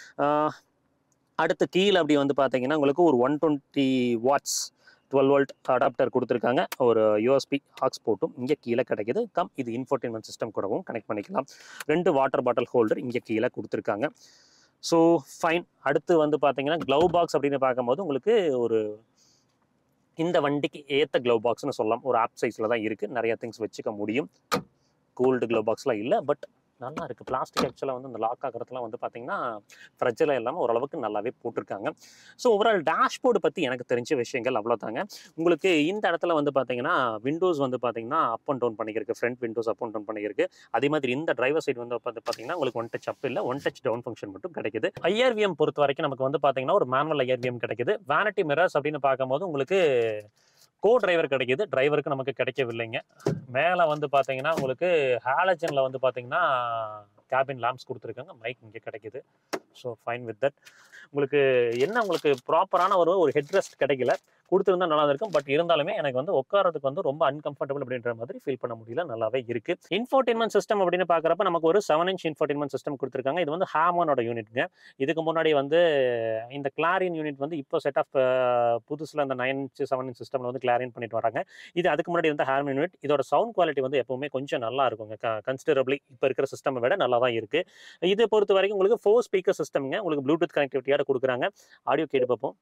அடுத்து கீழே அப்படி வந்து பார்த்தீங்கன்னா உங்களுக்கு ஒரு 120 வாட்ஸ் 12 வோல்ட் அடாப்டர் கொடுத்துருக்காங்க. ஒரு யூஎஸ்பி ஆக்ஸ் போட்டும் இங்கே கீழே கிடைக்குது. இது இன்ஃபோடெயின்மென்ட் சிஸ்டம் கூடவும் கனெக்ட் பண்ணிக்கலாம். 2 வாட்டர் பாட்டில் ஹோல்டர் இங்கே கீழே கொடுத்துருக்காங்க. So fine. அடுத்து வந்து பார்த்தீங்கன்னா க்ளவ் பாக்ஸ் அப்படின்னு பார்க்கும்போது உங்களுக்கு ஒரு இந்த வண்டிக்கு ஏற்ற க்ளவ் பாக்ஸ்னு சொல்லலாம். ஒரு ஆப் சைஸில் தான் இருக்குது. நிறைய திங்ஸ் வச்சுக்க முடியும். கூல்டு க்ளவ் பாக்ஸ்லாம் இல்லை, பட் நல்லா இருக்குது. பிளாஸ்டிக் ஆக்சுவலாக வந்து இந்த லாக் ஆகிறதுலாம் வந்து பார்த்தீங்கன்னா ஃப்ரெஜ்ஜில் இல்லாமல் ஓரளவுக்கு நல்லாவே போட்டிருக்காங்க. ஸோ ஓவரால் டேஷ்போர்டு பற்றி எனக்கு தெரிஞ்ச விஷயங்கள் அவ்வளோதாங்க. உங்களுக்கு இந்த இடத்துல வந்து பார்த்தீங்கன்னா விண்டோஸ் வந்து பார்த்தீங்கன்னா அப் அண்ட் டவுன் பண்ணிக்கிறதுக்கு, front windows up and down பண்ணிக்கிறதுக்கு. அதே மாதிரி இந்த டிரைவர் சைடு வந்து பார்த்தீங்கன்னா உங்களுக்கு ஒன் டச் அப் இல்லை, ஒன் டச் டவுன் ஃபங்க்ஷன் மட்டும் கிடைக்குது. IRVM பொறுத்த வரைக்கும் நமக்கு வந்து பார்த்தீங்கன்னா ஒரு மேனுவல் IRVM கிடைக்குது. வேனிட்டி மிரர்ஸ் அப்படின்னு பார்க்கும்போது உங்களுக்கு டிரைவர் கிடைக்குது. டிரைவருக்கு நமக்கு கிடைக்கவில்லைங்க. மேலே வந்து பார்த்தீங்கன்னா உங்களுக்கு ஹாலஜனில் வந்து பார்த்தீங்கன்னா கேபின் லேம்ப்ஸ் கொடுத்துருக்காங்க. மைக் இங்கே கிடைக்குது. So fine with that. உங்களுக்கு ப்ராப்பரான ஒரு ஹெட் ரெஸ்ட் கிடைக்கல. கொடுத்துருந்தா நல்லா இருக்கும். பட் இருந்தாலுமே எனக்கு வந்து உட்காரதுக்கு வந்து ரொம்ப அன்கம்ஃபர்டபுள் அப்படின்ற மாதிரி ஃபீல் பண்ண முடியல. நல்லாவே இருக்கு. இன்ஃபோடெயின்மென்ட் சிஸ்டம் அப்படின்னு பார்க்குறப்ப நமக்கு ஒரு 7-inch இன்ஃபோடெயின்மென்ட் சிஸ்டம் கொடுத்துருக்காங்க. இது வந்து ஹாமனோட யூனிட்ங்க. இதுக்கு முன்னாடி வந்து இந்த கிளாரின் யூனிட் வந்து இப்போ செட் ஆஃப் புதுசில் அந்த 9-inch 7-inch சிஸ்டமில் வந்து கிளாரின் பண்ணிட்டு வராங்க. இது அதுக்கு முன்னாடி இருந்த ஹார்மன் யூனிட். இதோட சவுண்ட் குவாலிட்டி வந்து எப்பவுமே கொஞ்சம் நல்லா இருக்குங்க. கன்சிடரபிளி இப்போ இருக்கிற சிஸ்டம் விட நல்லா தான் இருக்கு. இதை பொறுத்த வரைக்கும் உங்களுக்கு 4 ஸ்பீக்கர் சிஸ்டம்ங்க. உங்களுக்கு ப்ளூடூத் கனெக்டிவிட்டியோட கொடுக்குறாங்க. ஆடியோ கேட்டு பார்ப்போம்.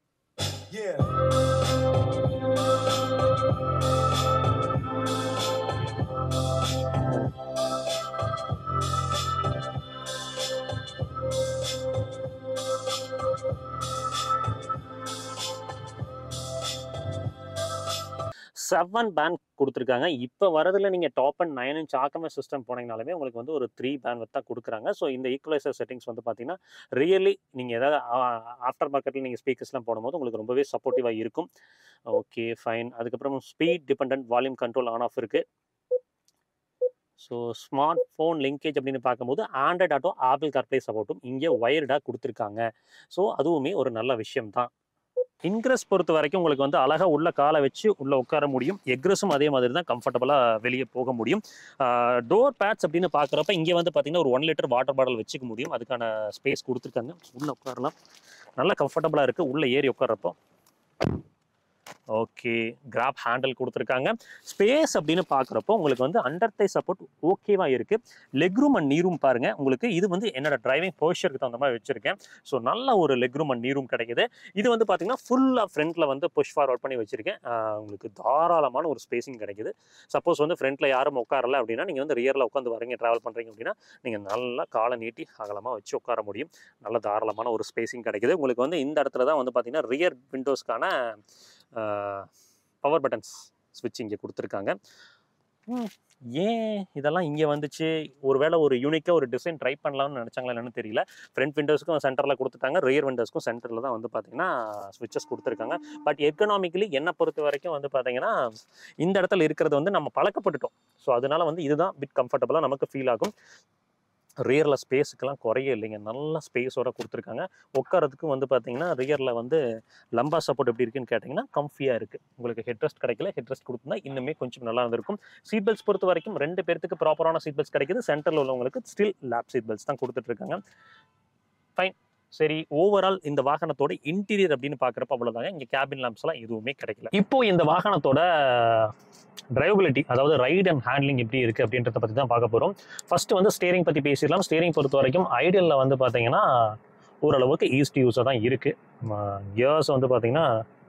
7 பேண்ட் கொடுத்துருக்காங்க. இப்போ வரதுல நீங்கள் டாப் அண்ட் 9 இன்ச் ஆக்கமே சிஸ்டம் போனீங்கனாலுமே உங்களுக்கு வந்து ஒரு 3 பேண்ட் தான் கொடுக்குறாங்க. ஸோ இந்த ஈக்குவலைசர் செட்டிங்ஸ் வந்து பார்த்தீங்கன்னா ரியலி நீங்கள் ஏதாவது ஆஃப்டர் மார்க்கெட்டில் நீங்கள் ஸ்பீக்கர்ஸ்லாம் போடும்போது உங்களுக்கு ரொம்பவே சப்போர்ட்டிவாக இருக்கும். Okay fine. அதுக்கப்புறம் speed dependent volume control on off இருக்குது. ஸோ ஸ்மார்ட் ஃபோன் லிங்கேஜ் அப்படின்னு பார்க்கும்போது ஆண்ட்ராய்ட் ஆட்டோ ஆப்பிள் கார்ப்ளே சப்போர்ட்டும் இங்கே ஒயர்டாக கொடுத்துருக்காங்க. ஸோ அதுவுமே ஒரு நல்ல விஷயம் தான். இன்க்ரெஸ் பொறுத்த வரைக்கும் உங்களுக்கு வந்து அழகாக உள்ள காலை வச்சு உள்ளே உட்கார முடியும். எக்ரெஸும் அதே மாதிரி தான் கம்ஃபர்டபுளாக வெளியே போக முடியும். டோர் பேட்ஸ் அப்படின்னு பார்க்குறப்ப இங்கே வந்து பார்த்தீங்கன்னா ஒரு 1 லிட்டர் வாட்டர் பாட்டில் வச்சுக்க முடியும். அதுக்கான ஸ்பேஸ் கொடுத்துருக்காங்க. உள்ளே உட்காரலாம். நல்லா கம்ஃபர்டபுளாக இருக்குது உள்ளே ஏறி உட்காரப்போ. ஓகே கிராப் ஹேண்டில் கொடுத்துருக்காங்க. ஸ்பேஸ் அப்படின்னு பார்க்குறப்போ உங்களுக்கு வந்து அண்டர் தை சப்போர்ட் ஓகேவாக இருக்குது. Leg room and knee room பாருங்கள். உங்களுக்கு இது வந்து என்னோட டிரைவிங் போஸ்டருக்கு தகுந்த மாதிரி வச்சுருக்கேன். ஸோ நல்ல ஒரு leg room and knee room கிடைக்குது. இது வந்து பார்த்தீங்கன்னா ஃபுல்லாக ஃப்ரண்ட்டில் வந்து புஷ் ஃபார்வர்ட் பண்ணி வச்சுருக்கேன். உங்களுக்கு தாராளமான ஒரு ஸ்பேசிங் கிடைக்குது. சப்போஸ் வந்து ஃப்ரண்ட்டில் யாரும் உட்காரல அப்படின்னா நீங்கள் வந்து ரியரில் உட்காந்து வரீங்க ட்ராவல் பண்ணுறீங்க அப்படின்னா நீங்கள் நல்லா காலை நீட்டி அகலமாக வச்சு உட்கார முடியும். நல்ல தாராளமான ஒரு ஸ்பேசிங் கிடைக்குது. உங்களுக்கு வந்து இந்த இடத்துல தான் வந்து பார்த்தீங்கன்னா ரியர் விண்டோஸ்க்கான பவர் பட்டன்ஸ் ஸ்விட்ச் இங்கே கொடுத்துருக்காங்க. ஏன் இதெல்லாம் இங்கே வந்துச்சு? ஒருவேளை ஒரு யூனிக்காக ஒரு டிசைன் ட்ரை பண்ணலாம்னு நினச்சாங்களா என்னன்னு தெரியல. ஃப்ரண்ட் விண்டோஸ்க்கும் சென்டரில் கொடுத்துட்டாங்க. ரியர் விண்டோஸ்க்கும் சென்டரில் தான் வந்து பார்த்தீங்கன்னா ஸ்விட்சஸ் கொடுத்துருக்காங்க. பட் எக்கனாமிக்கலி என்னை பொறுத்த வரைக்கும் வந்து பார்த்தீங்கன்னா இந்த இடத்துல இருக்கிறது வந்து நம்ம பழக்கப்பட்டுட்டோம். ஸோ அதனால வந்து இதுதான் பிட் கம்ஃபர்டபுளாக நமக்கு ஃபீல் ஆகும். ரியரில் ஸ்பேஸுக்கெல்லாம் குறைய இல்லைங்க. நல்ல ஸ்பேஸோட கொடுத்துருக்காங்க. உட்காரத்துக்கும் வந்து பார்த்தீங்கன்னா ரியரில் வந்து லம்பா சப்போர்ட் எப்படி இருக்குன்னு கேட்டிங்கன்னா கம்ஃபியாக இருக்குது. உங்களுக்கு ஹெட் ரெஸ்ட் கிடைக்கல. ஹெட் ரெஸ்ட் கொடுத்துருந்தா இன்னுமே கொஞ்சம் நல்லா இருந்திருக்கும். சீட் பெல்ட்ஸ் பொறுத்த வரைக்கும் 2 பேர்த்துக்கு ப்ராப்பரான சீட் பெல்ட்ஸ் கிடைக்குது. சென்டரில் உள்ளவங்களுக்கு ஸ்டில் லேப் சீட் பெல்ட்ஸ் தான் கொடுத்துட்ருக்காங்க. ஃபைன். சரி, ஓவரால் இந்த வாகனத்தோட இன்டீரியர் அப்படின்னு பார்க்குறப்ப அவ்வளோதாங்க. இங்கே கேபின் லேம்ப்ஸ்லாம் எதுவுமே கிடைக்கல. இப்போ இந்த வாகனத்தோட டிரைவபிலிட்டி, அதாவது ரைட் அண்ட் ஹேண்ட்லிங் எப்படி இருக்குது அப்படின்றத பற்றி தான் பார்க்க போகிறோம். ஃபர்ஸ்ட் வந்து ஸ்டேரிங் பற்றி பேசிடலாம். ஸ்டேரிங் பொறுத்த வரைக்கும் ஐடியலில் வந்து பார்த்தீங்கன்னா ஓரளவுக்கு ஈஸி யூஸாக தான் இருக்குது. கியர்ஸ் வந்து பார்த்தீங்கன்னா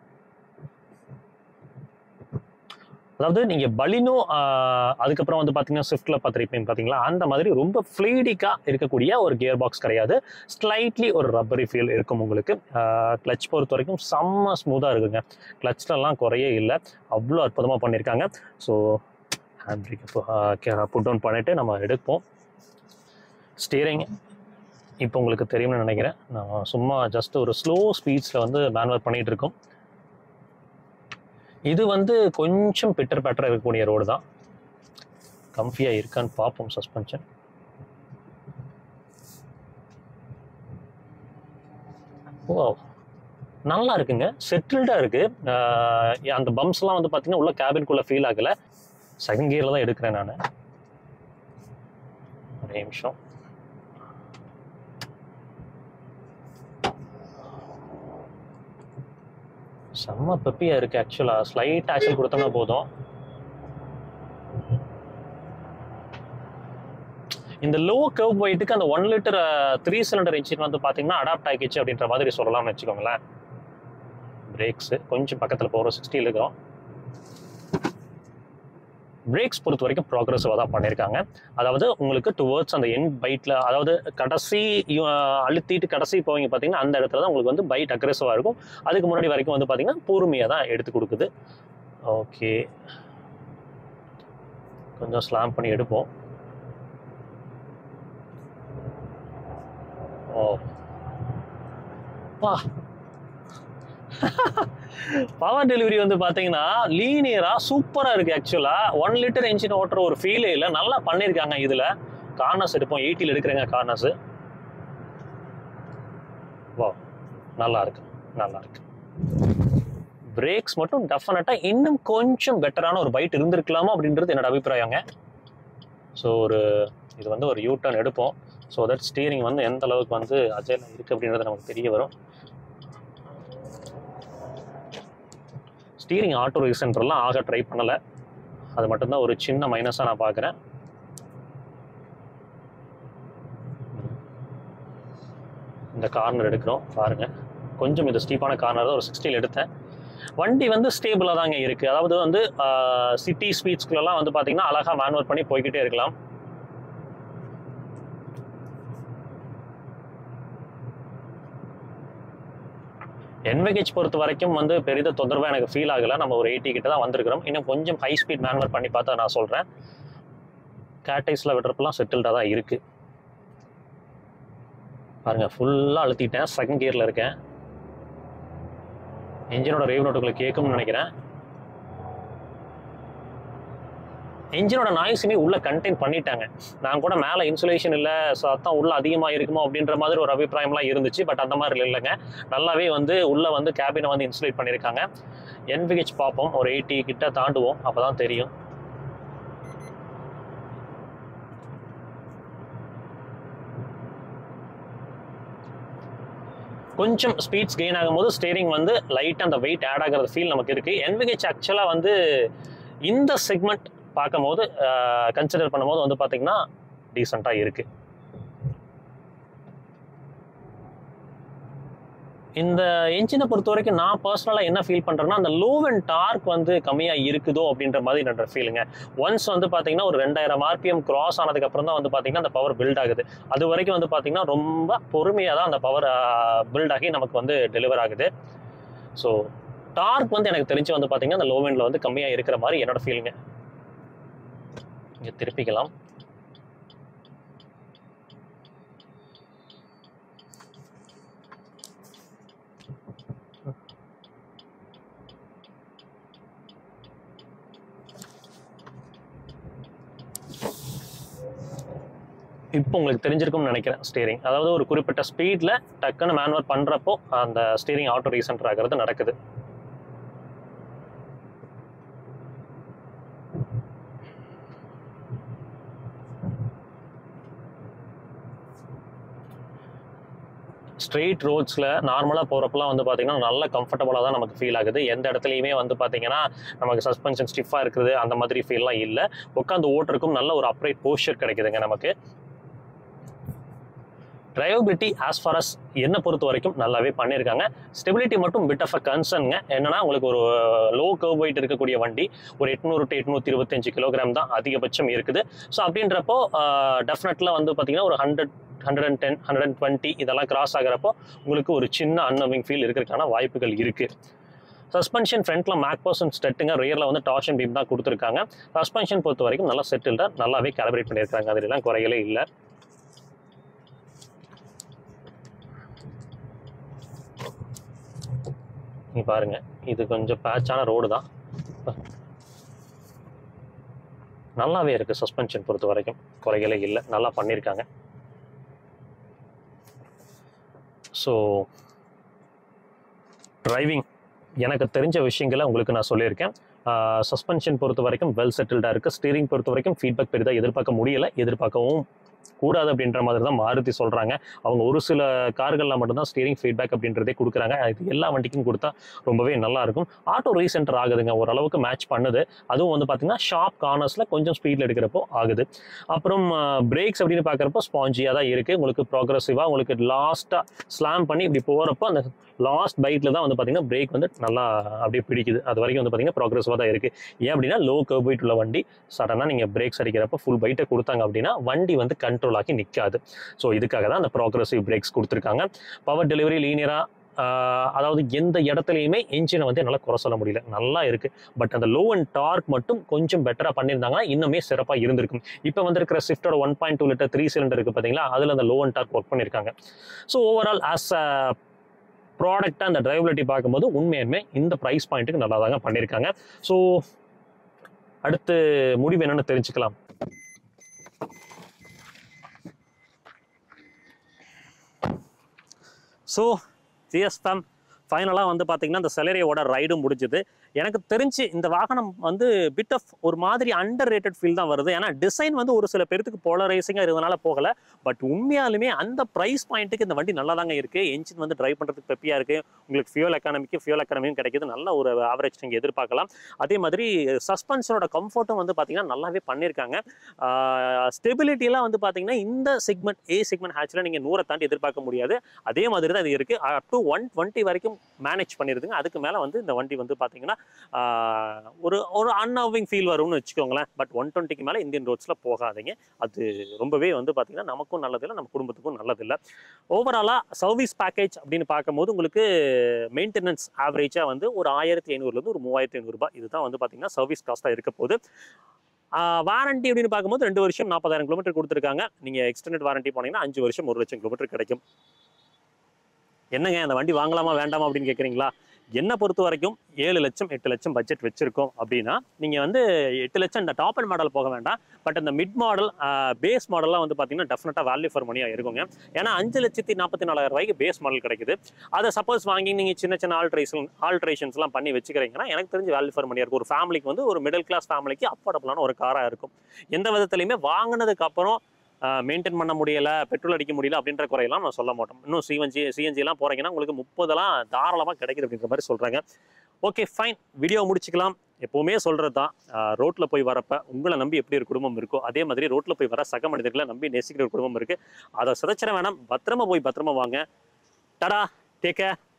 அதாவது நீங்கள் பலினோ அதுக்கப்புறம் வந்து பார்த்தீங்கன்னா ஸ்விஃப்ட்டில் பார்த்துருப்பீங்க பார்த்தீங்களா, அந்த மாதிரி ரொம்ப ஃப்ளூயிடிக்காக இருக்கக்கூடிய ஒரு கியர் பாக்ஸ் கிடையாது. ஸ்லைட்லி ஒரு ரப்பரி ஃபீல் இருக்கும் உங்களுக்கு. கிளச் பொறுத்த வரைக்கும் செம்ம ஸ்மூத்தாக இருக்குங்க. கிளச்லலாம் குறையே இல்லை. அவ்வளோ அற்புதமாக பண்ணியிருக்காங்க. So handbrake put down பண்ணிவிட்டு நம்ம எடுப்போம். ஸ்டீரிங் இப்போ உங்களுக்கு தெரியும்னு நினைக்கிறேன். நான் சும்மா ஜஸ்ட் ஒரு ஸ்லோ ஸ்பீட்ஸில் வந்து மேனுவர் பண்ணிகிட்டு இருக்கோம். இது வந்து கொஞ்சம் பிட்டர் பேட்டராக இருக்கக்கூடிய ரோடு தான். கம்ஃபியாக இருக்கான்னு பார்ப்போம். சஸ்பென்ஷன் ஓ நல்லா இருக்குங்க. செட்டில்டாக இருக்குது. அந்த பம்ப்ஸ்லாம் வந்து பார்த்தீங்கன்னா உள்ள கேபின்குள்ளே ஃபீல் ஆகலை. செகண்ட் கியரில் தான் எடுக்கிறேன் நான். ஒரு நிமிஷம். செம்ம பெப்பியாக இருக்குது. ஆக்சுவலாக ஸ்லைட் ஆக்சல் கொடுத்தோம்னா போதும். இந்த லோ கர்வ் வெயிட்டுக்கு அந்த 1 லிட்டர் 3 சிலிண்டர் இன்ஜின் வந்து பார்த்தீங்கன்னா அடாப்ட் ஆகிடுச்சு அப்படின்ற மாதிரி சொல்லலாம்னு வச்சுக்கோங்களேன். பிரேக்ஸு கொஞ்சம் பக்கத்தில் போகிறோம். 60 இருக்கிறோம். பிரேக்ஸ் பொறுத்த வரைக்கும் ப்ராக்ரெசிவாக தான் பண்ணியிருக்காங்க. அதாவது உங்களுக்கு டுவர்ட்ஸ் அந்த எண்ட் பைட்டில், அதாவது கடைசி அழுத்திட்டு கடைசி போவீங்க பார்த்தீங்கன்னா அந்த இடத்துல தான் உங்களுக்கு வந்து பைட் அக்ரெசிவாக இருக்கும். அதுக்கு முன்னாடி வரைக்கும் வந்து பார்த்தீங்கன்னா பொறுமையாக தான் எடுத்து கொடுக்குது. ஓகே, கொஞ்சம் ஸ்லாம் பண்ணி எடுப்போம். ஓ பா பவர் டெலிவரி வந்து பார்த்தீங்கன்னா லீனியராக சூப்பராக இருக்குது. ஆக்சுவலாக 1 லிட்டர் என்ஜின் ஓட்டுற ஒரு ஃபீலே இல்லை. நல்லா பண்ணியிருக்காங்க. இதில் கார்னர்ஸ் எடுப்போம். 80 எடுக்கிறேங்க கார்னர்ஸு. வா நல்லா இருக்கு, நல்லா இருக்கு. பிரேக்ஸ் மட்டும் டெஃபினட்டாக இன்னும் கொஞ்சம் பெட்டரான ஒரு பைட் இருந்திருக்கலாமா அப்படின்றது என்னோட அபிப்பிராயங்க. ஸோ இது வந்து ஒரு யூ டர்ன் எடுப்போம். ஸோ தட் ஸ்டீரிங் வந்து எந்த அளவுக்கு வந்து அஜைலாக இருக்குது அப்படின்றது நமக்கு தெரிய வரும். ஸ்டீரிங் ஆட்டோ ரீசென்டர்லாம் ஆக ட்ரை பண்ணலை. அது மட்டும்தான் ஒரு சின்ன மைனஸாக நான் பார்க்குறேன். இந்த கார்னர் எடுக்கிறோம் பாருங்கள். கொஞ்சம் இது ஸ்டீப்பான கார்னர் தான். ஒரு 60 எடுத்தேன். வண்டி வந்து ஸ்டேபிளாக தாங்க இருக்குது. அதாவது வந்து சிட்டி ஸ்பீட்ஸ்குள்ளெல்லாம் வந்து பார்த்தீங்கன்னா அழகாக மேனுவர் பண்ணி போய்கிட்டே இருக்கலாம். NVH பொறுத்த வரைக்கும் வந்து பெரித தொந்தரவாக எனக்கு ஃபீல் ஆகலை. நம்ம ஒரு 80 கிட்ட தான் வந்திருக்கிறோம். இன்னும் கொஞ்சம் ஹை ஸ்பீட் மேனுவர் பண்ணி பார்த்தா நான் சொல்கிறேன். கேட்டைஸில் விடுறப்பெல்லாம் செட்டில்டாக தான் இருக்குது. பாருங்கள், ஃபுல்லாக அழுத்திட்டேன். செகண்ட் கியரில் இருக்கேன். என்ஜினோட ரேவ் நோட் உங்களுக்கு கேட்கும்னு நினைக்கிறேன். என்ஜினோட நாய்ஸுமே உள்ளே கண்டெயின் பண்ணிட்டாங்க. நான் கூட மேலே இன்சுலேஷன் இல்லை, சத்தம் உள்ளே அதிகமாக இருக்குமோ அப்படின்ற மாதிரி ஒரு அபிப்பிராயம்லாம் இருந்துச்சு. பட் அந்த மாதிரி இல்லைங்க. நல்லாவே வந்து உள்ளே வந்து கேபினை வந்து இன்சுலேட் பண்ணியிருக்காங்க. NVH பார்ப்போம், ஒரு 80 கிட்ட தாண்டுவோம், அப்போ தான் தெரியும். கொஞ்சம் ஸ்பீட்ஸ் கெயின் ஆகும்போது ஸ்டேரிங் வந்து லைட்டாக அந்த வெயிட் ஆட் ஆகிறது ஃபீல் நமக்கு இருக்குது. NVH ஆக்சுவலாக வந்து இந்த செக்மெண்ட் பார்க்கும்போது கன்சிடர் பண்ணும்போது வந்து பார்த்தீங்கன்னா டீசெண்டாக இருக்குது. இந்த என்ஜினை பொறுத்த வரைக்கும் நான் பர்சனலாக என்ன ஃபீல் பண்ணுறேன்னா, அந்த லோ அண்ட் டார்க் வந்து கம்மியாக இருக்குதோ அப்படின்ற மாதிரி என்னோட ஃபீலுங்க. ஒன்ஸ் வந்து பார்த்தீங்கன்னா ஒரு 2000 RPM கிராஸ் ஆனதுக்கப்புறம் தான் வந்து பார்த்தீங்கன்னா அந்த பவர் பில்ட் ஆகுது. அது வரைக்கும் வந்து பார்த்தீங்கன்னா ரொம்ப பொறுமையாக தான் அந்த பவர் பில்ட் ஆகி நமக்கு வந்து டெலிவர் ஆகுது. ஸோ டார்க் வந்து எனக்கு தெரிஞ்சு வந்து பார்த்தீங்கன்னா அந்த லோ எண்டில் வந்து கம்மியாக இருக்கிற மாதிரி என்னோட ஃபீலுங்க. இங்கே திருப்பிக்கலாம். இப்போ உங்களுக்கு தெரிஞ்சிருக்கும்னு நினைக்கிறேன். ஸ்டீரிங் அதாவது ஒரு குறிப்பிட்ட ஸ்பீடில் டக்குன்னு மேனுவர் பண்ணுறப்போ அந்த ஸ்டீரிங் ஆட்டோ ரீசென்டர் ஆகிறது நடக்குது. ஸ்ட்ரெயிட் ரோட்ஸில் நார்மலாக போகிறப்பெல்லாம் வந்து பார்த்தீங்கன்னா நல்ல கம்ஃபர்டபுளாக தான் நமக்கு ஃபீல் ஆகுது. எந்த இடத்துலையுமே வந்து பார்த்தீங்கன்னா நமக்கு சஸ்பென்ஷன் ஸ்டிஃபாக இருக்குது அந்த மாதிரி ஃபீல்லாம் இல்லை. உட்காந்து ஓட்டுறதுக்கும் நல்ல ஒரு அப்ரைட் போஸ்டர் கிடைக்குதுங்க நமக்கு. டிரைவபிலிட்டி ஆஸ் ஃபார் அஸ் என்னை பொறுத்த வரைக்கும் நல்லாவே பண்ணியிருக்காங்க. ஸ்டெபிலிட்டி மட்டும் பிட் ஆஃப் அ கன்சர்னுங்க. என்னன்னா உங்களுக்கு ஒரு லோ கர்வ் வெயிட் இருக்கக்கூடிய வண்டி ஒரு 800 to 825 கிலோகிராம் தான் அதிகபட்சம் இருக்குது. ஸோ அப்படின்றப்போ டெஃபினெட்லாம் வந்து பார்த்தீங்கன்னா ஒரு 100, 110, 120 இதெல்லாம் கிராஸ் ஆகிறப்போ உங்களுக்கு ஒரு சின்ன அன்நவிங் ஃபீல் இருக்கிறதுக்கான வாய்ப்புகள் இருக்குது. சஸ்பென்ஷன் ஃப்ரண்ட்டில் மேக்பர்சன் ஸ்டெட்டுங்க, ரியரில் வந்து டார்ஷன் பீம் தான் கொடுத்துருக்காங்க. சஸ்பென்ஷன் பொறுத்த வரைக்கும் நல்லா செட்டில்டாக நல்லாவே கேலிப்ரேட் பண்ணியிருக்காங்க. அதெல்லாம் குறைகளே இல்லை. நீங்கள் பாருங்கள், இது கொஞ்சம் பேட்சான ரோடு தான், நல்லாவே இருக்குது. சஸ்பென்ஷன் பொறுத்த வரைக்கும் குறைகளே இல்லை, நல்லா பண்ணியிருக்காங்க. ஸோ டிரைவிங் எனக்கு தெரிஞ்ச விஷயங்களை உங்களுக்கு நான் சொல்லியிருக்கேன். சஸ்பென்ஷன் பொறுத்த வரைக்கும் வெல் செட்டில்டாக இருக்குது. ஸ்டீரிங் பொறுத்த வரைக்கும் ஃபீட்பேக் பெரிதாக எதிர்பார்க்க முடியலை, எதிர்பார்க்கவும் கூடாது அப்படின்ற மாதிரி தான் மாருதி சொல்கிறாங்க. அவங்க ஒரு சில கார்களில் மட்டும்தான் ஸ்டீரிங் ஃபீட்பேக் அப்படின்றதே கொடுக்குறாங்க. இது எல்லா வண்டிக்கும் கொடுத்தா ரொம்பவே நல்லாயிருக்கும். ஆட்டோ ரீசென்டர் ஆகுதுங்க, ஓரளவுக்கு மேட்ச் பண்ணுது. அதுவும் வந்து பார்த்திங்கன்னா ஷார்ப் கார்னர்ஸில் கொஞ்சம் ஸ்பீடில் எடுக்கிறப்போ ஆகுது. அப்புறம் பிரேக்ஸ் அப்படின்னு பார்க்குறப்போ ஸ்பாஞ்சியாக தான் இருக்குது. உங்களுக்கு ப்ராக்ரெசிவாக உங்களுக்கு லாஸ்ட்டாக ஸ்லாம் பண்ணி இப்படி போகிறப்போ அந்த லாஸ்ட் பைட்டில் தான் வந்து பார்த்திங்கன்னா பிரேக் வந்து நல்லா அப்படியே பிடிக்குது. அது வரைக்கும் வந்து பார்த்திங்கன்னா ப்ராக்ரெசிவாக தான் இருக்குது. ஏன் அப்படின்னா லோ கர்வ் வெயிட் உள்ள வண்டி சடனாக நீங்கள் பிரேக்ஸ் அடிக்கிறப்போ ஃபுல் பைட்டை கொடுத்தாங்க அப்படின்னா வண்டி வந்து கண்ட்ரோல் ஆகி நிற்காது. ஸோ இதுக்காக தான் அந்த ப்ராக்ரெசிவ் பிரேக்ஸ் கொடுத்துருக்காங்க. பவர் டெலிவரி லீனியராக, அதாவது எந்த இடத்துலையுமே என்ஜினை வந்து என்னால் குறை சொல்ல முடியல, நல்லா இருக்குது. பட் அந்த லோ அண்ட் டார்க் மட்டும் கொஞ்சம் பெட்டராக பண்ணியிருந்தாங்கன்னா இன்னுமே சிறப்பாக இருந்திருக்கும். இப்போ வந்திருக்கிற ஸ்விஃப்டோட 1.2 லிட்டர் 3 சிலிண்டர் இருக்குது பார்த்தீங்களா, அதில் அந்த லோ அண்ட் டார்க் ஒர்க் பண்ணியிருக்காங்க. ஸோ ஓவரால் ஆஸ் அ ப்ராடக்டாக அந்த டிரைவபிலிட்டி பார்க்கும்போது உண்மையுமே இந்த ப்ரைஸ் பாயிண்ட்டுக்கு நல்லா தாங்க பண்ணியிருக்காங்க. ஸோ அடுத்து முடிவு என்னென்னு தெரிஞ்சுக்கலாம். ஸோ ஜிஎஸ்எம் ஃபைனலாக வந்து பார்த்தீங்கன்னா இந்த செலரியோட ரைடும் முடிஞ்சுது. எனக்கு தெரிஞ்சு இந்த வாகனம் வந்து பிட் ஆஃப் ஒரு மாதிரி அண்டர் ரேட்டட் ஃபீல் தான் வருது. ஏன்னா டிசைன் வந்து ஒரு சில பேருக்கு போலரைசிங்காக இருந்தனால போகலை. பட் உண்மையாலுமே அந்த ப்ரைஸ் பாயிண்ட்டுக்கு இந்த வண்டி நல்லா தாங்க இருக்குது. என்ஜின் வந்து ட்ரைவ் பண்ணுறதுக்கு பெப்பியாக இருக்குது. உங்களுக்கு ஃபியூல் எக்கானமியும் கிடைக்கிது. நல்ல ஒரு ஆவரேஜ் நீங்கள் எதிர்பார்க்கலாம். அதே மாதிரி சஸ்பென்ஷனோட கம்ஃபர்ட்டும் வந்து பார்த்தீங்கன்னா நல்லாவே பண்ணியிருக்காங்க. ஸ்டெபிலிட்டியெலாம் வந்து பார்த்தீங்கன்னா இந்த செக்மெண்ட் ஏ செக்மெண்ட் ஹேட்சில் நீங்கள் 100 தாண்டி எதிர்பார்க்க முடியாது. அதே மாதிரி தான் இது இருக்குது. அப் டு 120 வரைக்கும் மேனேஜ் பண்ணிடுதுங்க. அதுக்கு மேலே வந்து இந்த வண்டி வந்து பார்த்தீங்கன்னா ஒரு ஒரு அன்அவிங் ஃபீல் வரும்னு வச்சுக்கோங்களேன். பட் 120க்கு மேலே இந்தியன் ரோட்ஸில் போகாதீங்க. அது ரொம்பவே வந்து பார்த்தீங்கன்னா நமக்கும் நல்லதில்லை, நம்ம குடும்பத்துக்கும் நல்லதில்லை. ஓவராலாக சர்வீஸ் பேக்கேஜ் அப்படின்னு பார்க்கும்போது உங்களுக்கு மெயின்டெனன்ஸ் ஆவரேஜாக வந்து ஒரு 1500லேருந்து ஒரு 3500 இதுதான் வந்து பார்த்தீங்கன்னா சர்வீஸ் காஸ்ட்டாக இருக்க போகுது. வாரண்டி அப்படின்னு பார்க்கும்போது 2 வருஷம் 40,000 கிலோமீட்டர் கொடுத்துருக்காங்க. நீங்கள் எக்ஸ்டெண்டட் வாரண்டி போனீங்கன்னா 5 வருஷம் 1 லட்சம் கிலோமீட்டர் கிடைக்கும். என்னங்க அந்த வண்டி வாங்கலாமா வேண்டாமா அப்படின்னு கேட்குறீங்களா? என்னை பொறுத்த வரைக்கும் 7 லட்சம் 8 லட்சம் பட்ஜெட் வச்சிருக்கோம் அப்படின்னா நீங்கள் வந்து 8 லட்சம் இந்த டாப் அண்ட் மாடல் போக வேண்டாம். பட் இந்த மிட் மாடல் பேஸ் மாடல்லாம் வந்து பார்த்தீங்கன்னா டெஃபினட்டாக வேல்யூ ஃபார் மணியாக இருக்குங்க. ஏன்னா 5,44,000 பேஸ் மாடல் கிடைக்குது. அதை சப்போஸ் வாங்கி நீங்கள் சின்ன சின்ன ஆல்ட்ரேஷன்ஸ்லாம் பண்ணி வச்சுக்கிறீங்கன்னா எனக்கு தெரிஞ்சு வேல்யூ ஃபார் மணியாக இருக்கும். ஒரு ஃபேமிலிக்கு வந்து ஒரு மிடில் கிளாஸ் ஃபேமிலிக்கு அஃபோர்டபுளான ஒரு காராக இருக்கும். எந்த விதத்துலையுமே வாங்கினதுக்கு அப்புறம் மெயின்டைன் பண்ண முடியலை, பெட்ரோல் அடிக்க முடியல அப்படின்ற குறையெல்லாம் நான் சொல்ல மாட்டோம். இன்னும் சிஎன்ஜிலாம் போகிறீங்கன்னா உங்களுக்கு 30 தாராளமாக கிடைக்குது அப்படின்ற மாதிரி சொல்கிறாங்க. ஓகே ஃபைன், வீடியோ முடிச்சுக்கலாம். எப்போவுமே சொல்கிறது தான், ரோட்டில் போய் வரப்போ உங்களை நம்பி எப்படி ஒரு குடும்பம் இருக்கோ அதே மாதிரி ரோட்டில் போய் வர சக மனிதர்களை நம்பி நேசிக்கிற ஒரு குடும்பம் இருக்குது. அதை சிதைச்சிட வேணாம். பத்திரமா போய் பத்திரமா வாங்க. டடா, டேக் கேர்.